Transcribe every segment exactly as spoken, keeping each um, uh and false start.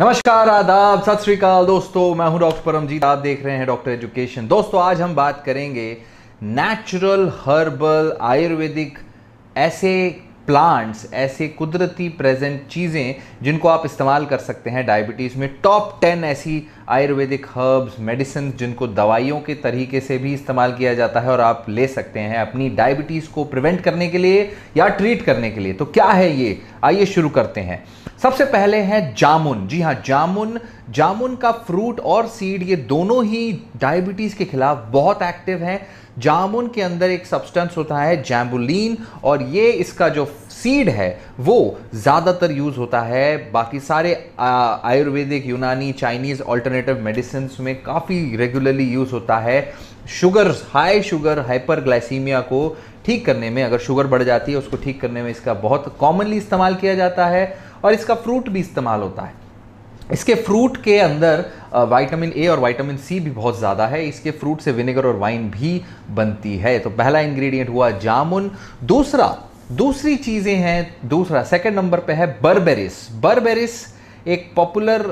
नमस्कार, आदाब, सत श्री अकाल दोस्तों। मैं हूं डॉक्टर परमजीत, आप देख रहे हैं डॉक्टर एजुकेशन। दोस्तों आज हम बात करेंगे नेचुरल हर्बल आयुर्वेदिक ऐसे प्लांट्स, ऐसे कुदरती प्रेजेंट चीज़ें जिनको आप इस्तेमाल कर सकते हैं डायबिटीज़ में। टॉप टेन ऐसी आयुर्वेदिक हर्ब्स मेडिसिन जिनको दवाइयों के तरीके से भी इस्तेमाल किया जाता है और आप ले सकते हैं अपनी डायबिटीज़ को प्रिवेंट करने के लिए या ट्रीट करने के लिए। तो क्या है ये, आइए शुरू करते हैं। सबसे पहले है जामुन। जी हाँ, जामुन जामुन का फ्रूट और सीड ये दोनों ही डायबिटीज़ के खिलाफ बहुत एक्टिव हैं। जामुन के अंदर एक सब्सटेंस होता है जैम्बुलिन, और ये इसका जो सीड है वो ज़्यादातर यूज़ होता है बाकी सारे आयुर्वेदिक, यूनानी, चाइनीज़ ऑल्टरनेटिव मेडिसिन में काफ़ी रेगुलरली यूज़ होता है। शुगर, हाई शुगर, हाइपरग्लाइसीमिया को ठीक करने में, अगर शुगर बढ़ जाती है उसको ठीक करने में इसका बहुत कॉमनली इस्तेमाल किया जाता है। और इसका फ्रूट भी इस्तेमाल होता है। इसके फ्रूट के अंदर विटामिन ए और विटामिन सी भी बहुत ज़्यादा है। इसके फ्रूट से विनेगर और वाइन भी बनती है। तो पहला इंग्रेडिएंट हुआ जामुन। दूसरा दूसरी चीज़ें हैं, दूसरा सेकंड नंबर पे है बर्बेरिस। बर्बेरिस एक पॉपुलर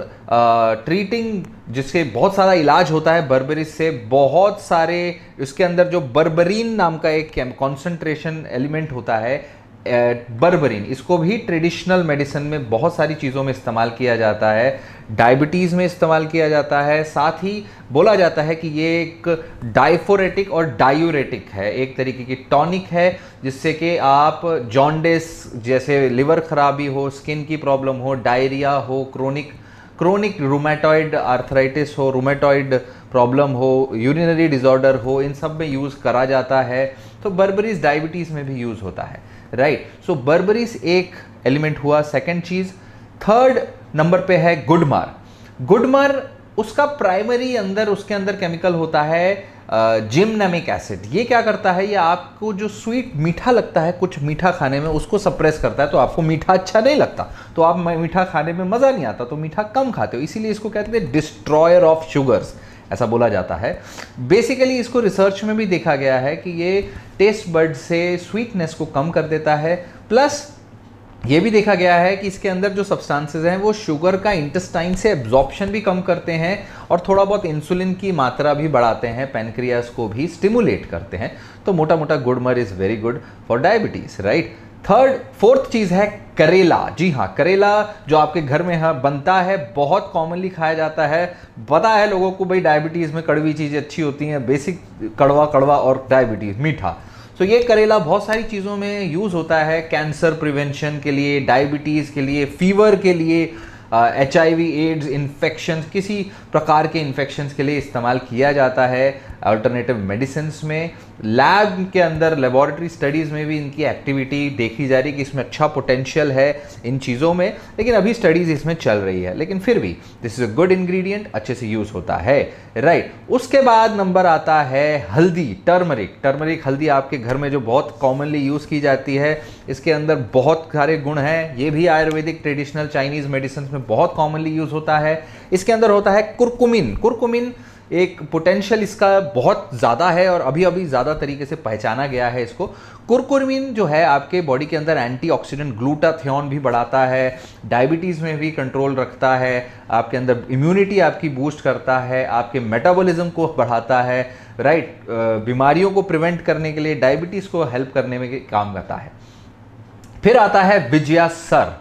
ट्रीटिंग जिससे बहुत सारा इलाज होता है बर्बेरिस से। बहुत सारे इसके अंदर जो बर्बरीन नाम का एक कॉन्सेंट्रेशन एलिमेंट होता है, बर्बरीन, इसको भी ट्रेडिशनल मेडिसिन में बहुत सारी चीज़ों में इस्तेमाल किया जाता है। डायबिटीज़ में इस्तेमाल किया जाता है। साथ ही बोला जाता है कि ये एक डायफोरेटिक और डायूरेटिक है, एक तरीके की टॉनिक है जिससे कि आप जॉन्डिस जैसे लिवर खराबी हो, स्किन की प्रॉब्लम हो, डायरिया हो, क्रोनिक क्रोनिक रूमेटॉइड आर्थराइटिस हो, रूमेटॉइड प्रॉब्लम हो, यूरिनरी डिसऑर्डर हो, इन सब में यूज़ करा जाता है। तो बर्बरीज डायबिटीज़ में भी यूज़ होता है, राइट। सो बर्बरीज एक एलिमेंट हुआ। सेकंड चीज़, थर्ड नंबर पे है गुडमर। गुडमर उसका प्राइमरी अंदर उसके अंदर केमिकल होता है जिमनेमिक एसिड। ये क्या करता है, ये आपको जो स्वीट मीठा लगता है कुछ मीठा खाने में उसको सप्रेस करता है। तो आपको मीठा अच्छा नहीं लगता, तो आप मीठा खाने में मज़ा नहीं आता, तो मीठा कम खाते हो। इसीलिए इसको कहते हैं डिस्ट्रॉयर ऑफ शुगर्स, ऐसा बोला जाता है। बेसिकली इसको रिसर्च में भी देखा गया है कि ये टेस्ट बड से स्वीटनेस को कम कर देता है। प्लस ये भी देखा गया है कि इसके अंदर जो सब्सटेंसेस हैं वो शुगर का इंटेस्टाइन से एब्जॉर्प्शन भी कम करते हैं और थोड़ा बहुत इंसुलिन की मात्रा भी बढ़ाते हैं, पैनक्रियास को भी स्टिमुलेट करते हैं। तो मोटा मोटा gurmar is very good for diabetes, right. Third fourth चीज़ है करेला। जी हाँ, करेला जो आपके घर में है बनता है, बहुत कॉमनली खाया जाता है। पता है लोगों को भाई डायबिटीज़ में कड़वी चीज़ें अच्छी होती हैं, बेसिक कड़वा कड़वा और डायबिटीज़ मीठा। तो ये करेला बहुत सारी चीज़ों में यूज़ होता है, कैंसर प्रिवेंशन के लिए, डायबिटीज़ के लिए, फीवर के लिए, H I V AIDS infection, किसी प्रकार के इन्फेक्शंस के लिए इस्तेमाल किया जाता है अल्टरनेटिव मेडिसिन में। लैब के अंदर, लेबोरेटरी स्टडीज़ में भी इनकी एक्टिविटी देखी जा रही है कि इसमें अच्छा पोटेंशियल है इन चीज़ों में, लेकिन अभी स्टडीज़ इसमें चल रही है। लेकिन फिर भी this is a good ingredient, अच्छे से यूज़ होता है, राइट। उसके बाद नंबर आता है हल्दी, टर्मरिक। टर्मरिक हल्दी आपके घर में जो बहुत कॉमनली यूज़ की जाती है, इसके अंदर बहुत सारे गुण हैं। ये भी आयुर्वेदिक ट्रेडिशनल चाइनीज़ मेडिसिन में बहुत कॉमनली यूज़ होता है। इसके अंदर होता है कुरकुमिन। कुरकुमिन एक पोटेंशियल इसका बहुत ज़्यादा है और अभी अभी ज़्यादा तरीके से पहचाना गया है इसको। कुरकुमिन जो है आपके बॉडी के अंदर एंटीऑक्सीडेंट ग्लूटाथियोन भी बढ़ाता है, डायबिटीज़ में भी कंट्रोल रखता है, आपके अंदर इम्यूनिटी आपकी बूस्ट करता है, आपके मेटाबॉलिज्म को बढ़ाता है, राइट। बीमारियों को प्रिवेंट करने के लिए, डायबिटीज़ को हेल्प करने में काम करता है। फिर आता है विजयासर।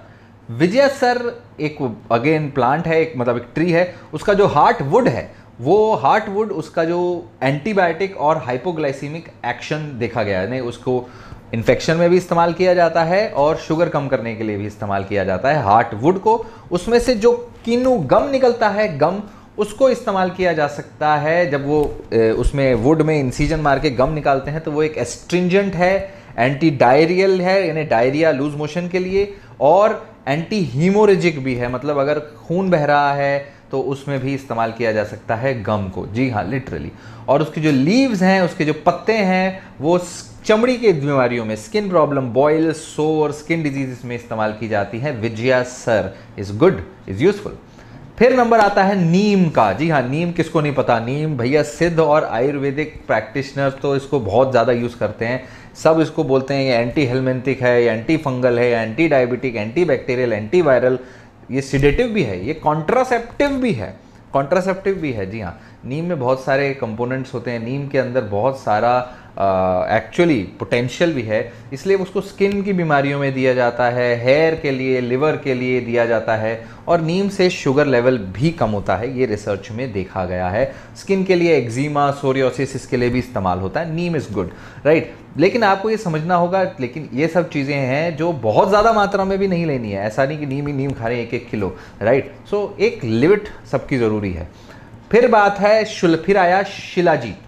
विजयासर एक अगेन प्लांट है, एक मतलब एक ट्री है। उसका जो हार्ट वुड है, वो हार्ट वुड उसका जो एंटीबायोटिक और हाइपोग्लाइसीमिक एक्शन देखा गया है, नहीं उसको इन्फेक्शन में भी इस्तेमाल किया जाता है और शुगर कम करने के लिए भी इस्तेमाल किया जाता है हार्ट वुड को। उसमें से जो किन्नू गम निकलता है, गम, उसको इस्तेमाल किया जा सकता है। जब वो उसमें वुड में इंसिजन मार के गम निकालते हैं तो वो एक एस्ट्रिंजेंट है, एंटी डायरियल है, यानी डायरिया लूज मोशन के लिए, और एंटी हीमोरेजिक भी है, मतलब अगर खून बह रहा है तो उसमें भी इस्तेमाल किया जा सकता है गम को। जी हाँ, लिटरली। और उसकी जो लीव्स हैं, उसके जो पत्ते हैं, वो चमड़ी के बीमारियों में, skin problem, boil, sore, skin disease में इस्तेमाल की जाती है। Vijayasar is good, is useful. फिर नंबर आता है नीम का। जी हाँ, नीम किसको नहीं पता। नीम भैया सिद्ध और आयुर्वेदिक प्रैक्टिशनर्स तो इसको बहुत ज़्यादा यूज़ करते हैं। सब इसको बोलते हैं ये एंटी हेलमेंथिक है, एंटी फंगल है, anti diabetic, anti bacterial, anti viral, ये सिडेटिव भी है, ये कॉन्ट्रासेप्टिव भी है, कॉन्ट्रासेप्टिव भी है। जी हाँ, नीम में बहुत सारे कंपोनेंट्स होते हैं, नीम के अंदर बहुत सारा एक्चुअली पोटेंशियल भी है, इसलिए उसको स्किन की बीमारियों में दिया जाता है, हेयर के लिए, लिवर के लिए दिया जाता है, और नीम से शुगर लेवल भी कम होता है, ये रिसर्च में देखा गया है। स्किन के लिए एक्जिमा, सोरियोसिस, इसके लिए भी इस्तेमाल होता है। Neem is good, right. लेकिन आपको ये समझना होगा, लेकिन ये सब चीज़ें हैं जो बहुत ज़्यादा मात्रा में भी नहीं लेनी है। ऐसा नहीं कि नीम ही नीम खा रहे हैं एक एक किलो, राइट। सो एक लिमिट सबकी ज़रूरी है। फिर बात है शुल फिर आया शिलाजीत।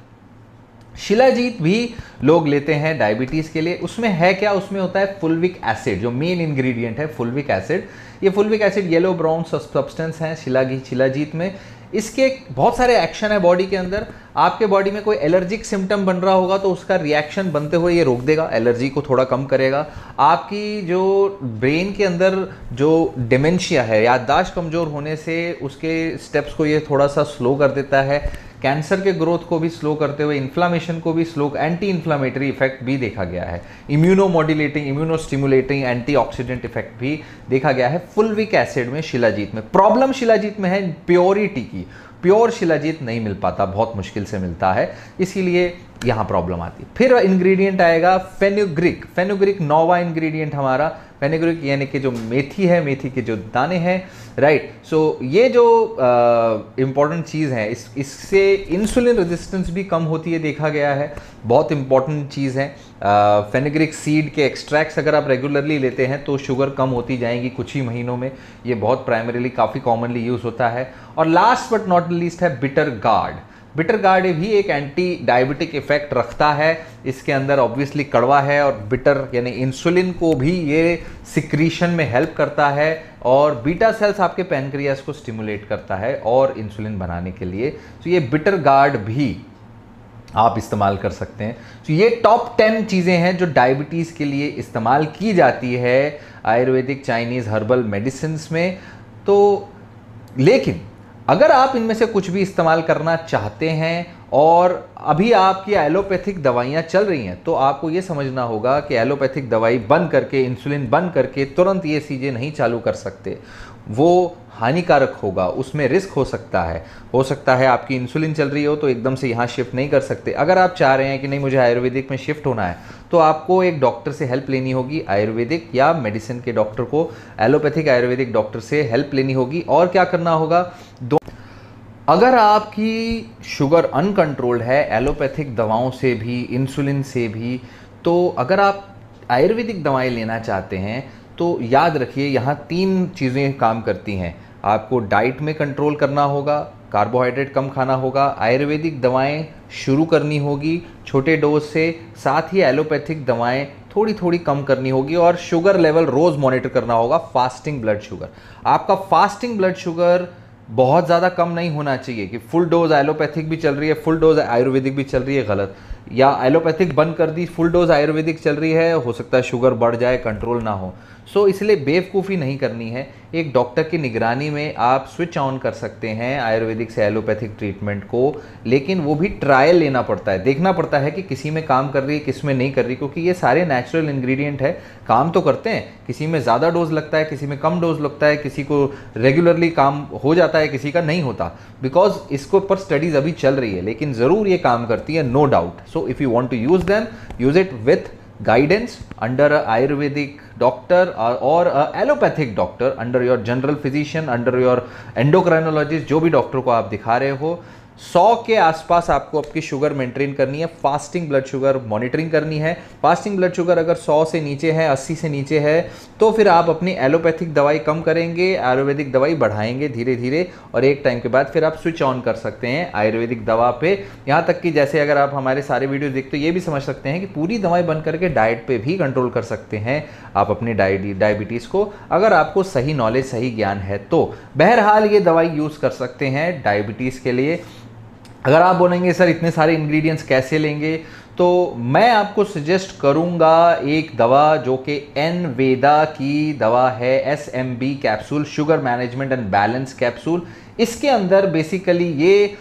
शिलाजीत भी लोग लेते हैं डायबिटीज़ के लिए। उसमें है क्या, उसमें होता है फुल्विक एसिड, जो मेन इंग्रेडिएंट है फुल्विक एसिड। ये fulvic acid yellow brown substance है शिलाजीत शिलाजीत में। इसके बहुत सारे एक्शन है बॉडी के अंदर। आपके बॉडी में कोई एलर्जिक सिम्टम बन रहा होगा तो उसका रिएक्शन बनते हुए ये रोक देगा, एलर्जी को थोड़ा कम करेगा। आपकी जो ब्रेन के अंदर जो डिमेंशिया है, याददाश्त कमज़ोर होने से उसके स्टेप्स को ये थोड़ा सा स्लो कर देता है। कैंसर के ग्रोथ को भी स्लो करते हुए इन्फ्लामेशन को भी स्लो, एंटी इन्फ्लामेटरी इफेक्ट भी देखा गया है। Immuno modulating, immuno stimulating, antioxidant effect भी देखा गया है फुल्विक एसिड में, शिलाजीत में। प्रॉब्लम शिलाजीत में है प्योरिटी की, प्योर शिलाजीत नहीं मिल पाता, बहुत मुश्किल से मिलता है, इसीलिए यहाँ प्रॉब्लम आती है। फिर इंग्रेडिएंट आएगा फेनुग्रीक। फेनुग्रीक नौवा इंग्रेडिएंट हमारा, फेनुग्रीक यानी कि जो मेथी है, मेथी के जो दाने हैं, राइट। सो ये जो इंपॉर्टेंट चीज़ है, इस इससे इंसुलिन रेजिस्टेंस भी कम होती है, देखा गया है, बहुत इंपॉर्टेंट चीज़ है। फेनुग्रीक सीड के एक्सट्रैक्ट्स अगर आप रेगुलरली लेते हैं तो शुगर कम होती जाएंगी कुछ ही महीनों में। ये बहुत प्राइमरीली काफ़ी कॉमनली यूज़ होता है। और लास्ट बट नॉट लीस्ट है बिटर गार्ड। बिटर गार्ड भी एक एंटी डायबिटिक इफेक्ट रखता है। इसके अंदर ऑब्वियसली कड़वा है, और बिटर यानी इंसुलिन को भी ये सिक्रीशन में हेल्प करता है, और बीटा सेल्स आपके पैनक्रियास को स्टिमुलेट करता है और इंसुलिन बनाने के लिए। तो ये बिटर गार्ड भी आप इस्तेमाल कर सकते हैं। तो ये टॉप टेन चीज़ें हैं जो डायबिटीज़ के लिए इस्तेमाल की जाती है आयुर्वेदिक, चाइनीज़, हर्बल मेडिसिन्स में। तो लेकिन अगर आप इनमें से कुछ भी इस्तेमाल करना चाहते हैं और अभी आपकी एलोपैथिक दवाइयाँ चल रही हैं, तो आपको ये समझना होगा कि एलोपैथिक दवाई बंद करके, इंसुलिन बंद करके तुरंत ये चीज़ें नहीं चालू कर सकते। वो हानिकारक होगा, उसमें रिस्क हो सकता है। हो सकता है आपकी इंसुलिन चल रही हो तो एकदम से यहाँ शिफ्ट नहीं कर सकते। अगर आप चाह रहे हैं कि नहीं मुझे आयुर्वेदिक में शिफ्ट होना है, तो आपको एक डॉक्टर से हेल्प लेनी होगी, आयुर्वेदिक या मेडिसिन के डॉक्टर को, एलोपैथिक आयुर्वेदिक डॉक्टर से हेल्प लेनी होगी। और क्या करना होगा, दो अगर आपकी शुगर अनकंट्रोल्ड है एलोपैथिक दवाओं से भी, इंसुलिन से भी, तो अगर आप आयुर्वेदिक दवाएं लेना चाहते हैं तो याद रखिए यहाँ तीन चीज़ें काम करती हैं। आपको डाइट में कंट्रोल करना होगा, कार्बोहाइड्रेट कम खाना होगा, आयुर्वेदिक दवाएं शुरू करनी होगी छोटे डोज से, साथ ही एलोपैथिक दवाएं थोड़ी थोड़ी कम करनी होगी, और शुगर लेवल रोज़ मॉनिटर करना होगा, फास्टिंग ब्लड शुगर। आपका फास्टिंग ब्लड शुगर बहुत ज़्यादा कम नहीं होना चाहिए कि फुल डोज एलोपैथिक भी चल रही है, फुल डोज आयुर्वेदिक भी चल रही है, गलत। या एलोपैथिक बंद कर दी, फुल डोज आयुर्वेदिक चल रही है, हो सकता है शुगर बढ़ जाए, कंट्रोल ना हो। सो इसलिए बेवकूफ़ी नहीं करनी है। एक डॉक्टर की निगरानी में आप स्विच ऑन कर सकते हैं आयुर्वेदिक से एलोपैथिक ट्रीटमेंट को, लेकिन वो भी ट्रायल लेना पड़ता है, देखना पड़ता है कि किसी में काम कर रही है, किस में नहीं कर रही, क्योंकि ये सारे नेचुरल इंग्रेडिएंट है, काम तो करते हैं। किसी में ज़्यादा डोज लगता है, किसी में कम डोज लगता है, किसी को रेगुलरली काम हो जाता है, किसी का नहीं होता, बिकॉज इसके ऊपर स्टडीज़ अभी चल रही है, लेकिन ज़रूर ये काम करती है, no doubt. So if you want to use them, use it with guidance under a ayurvedic doctor or, or a allopathic doctor, under your general physician, under your endocrinologist, जो भी डॉक्टर को आप दिखा रहे हो। सौ के आसपास आपको आपकी शुगर मेंटेन करनी है, फास्टिंग ब्लड शुगर मॉनिटरिंग करनी है। फास्टिंग ब्लड शुगर अगर सौ से नीचे है, अस्सी से नीचे है, तो फिर आप अपनी एलोपैथिक दवाई कम करेंगे, आयुर्वेदिक दवाई बढ़ाएंगे धीरे धीरे, और एक टाइम के बाद फिर आप स्विच ऑन कर सकते हैं आयुर्वेदिक दवा पे। यहाँ तक कि जैसे अगर आप हमारे सारे वीडियो देखते हो, ये भी समझ सकते हैं कि पूरी दवाई बंद करके डाइट पे भी कंट्रोल कर सकते हैं आप अपनी डायबिटीज़ को, अगर आपको सही नॉलेज, सही ज्ञान है तो। बहरहाल ये दवाई यूज़ कर सकते हैं डायबिटीज़ के लिए। अगर आप बोलेंगे सर इतने सारे इंग्रेडिएंट्स कैसे लेंगे, तो मैं आपको सजेस्ट करूंगा एक दवा जो कि एन वेदा की दवा है, S M B capsule, sugar management and balance capsule. इसके अंदर बेसिकली ये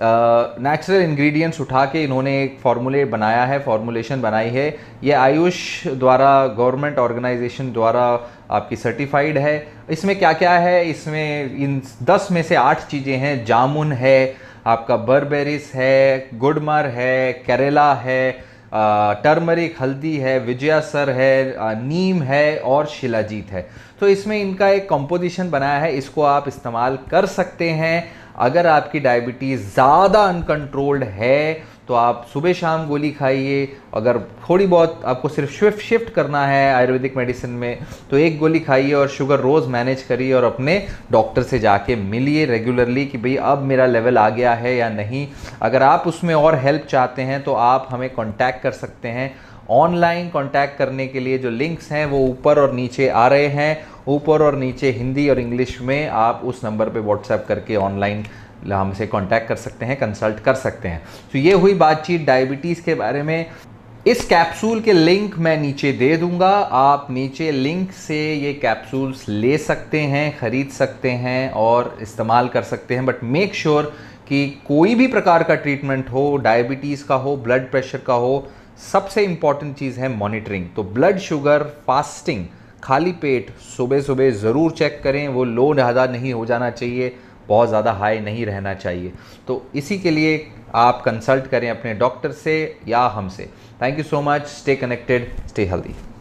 नेचुरल इंग्रेडिएंट्स उठा के इन्होंने एक फार्मूले बनाया है, फॉर्मुलेशन बनाई है। ये आयुष द्वारा, गवर्नमेंट ऑर्गेनाइजेशन द्वारा आपकी सर्टिफाइड है। इसमें क्या क्या है, इसमें इन दस में से आठ चीज़ें हैं। जामुन है, आपका बर्बेरिस है, गुड़मर है, केरला है, टर्मरिक हल्दी है, विजयासर है, नीम है और शिलाजीत है। तो इसमें इनका एक कंपोजिशन बनाया है, इसको आप इस्तेमाल कर सकते हैं। अगर आपकी डायबिटीज़ ज़्यादा अनकंट्रोल्ड है तो आप सुबह शाम गोली खाइए। अगर थोड़ी बहुत आपको सिर्फ शिफ्ट शिफ्ट करना है आयुर्वेदिक मेडिसिन में तो एक गोली खाइए और शुगर रोज़ मैनेज करिए और अपने डॉक्टर से जाके मिलिए रेगुलरली कि भाई अब मेरा लेवल आ गया है या नहीं। अगर आप उसमें और हेल्प चाहते हैं तो आप हमें कांटेक्ट कर सकते हैं। ऑनलाइन कांटेक्ट करने के लिए जो लिंक्स हैं वो ऊपर और नीचे आ रहे हैं। ऊपर और नीचे हिंदी और इंग्लिश में आप उस नंबर पे व्हाट्सएप करके ऑनलाइन हमसे कांटेक्ट कर सकते हैं, कंसल्ट कर सकते हैं। तो ये हुई बातचीत डायबिटीज़ के बारे में। इस कैप्सूल के लिंक मैं नीचे दे दूंगा, आप नीचे लिंक से ये कैप्सूल्स ले सकते हैं, ख़रीद सकते हैं और इस्तेमाल कर सकते हैं। बट मेक श्योर कि कोई भी प्रकार का ट्रीटमेंट हो, डायबिटीज़ का हो, ब्लड प्रेशर का हो, सबसे इंपॉर्टेंट चीज़ है मॉनिटरिंग। तो ब्लड शुगर फास्टिंग, खाली पेट सुबह सुबह ज़रूर चेक करें, वो लो ज़्यादा नहीं हो जाना चाहिए, बहुत ज़्यादा हाई नहीं रहना चाहिए। तो इसी के लिए आप कंसल्ट करें अपने डॉक्टर से या हमसे। Thank you so much, stay connected, stay healthy.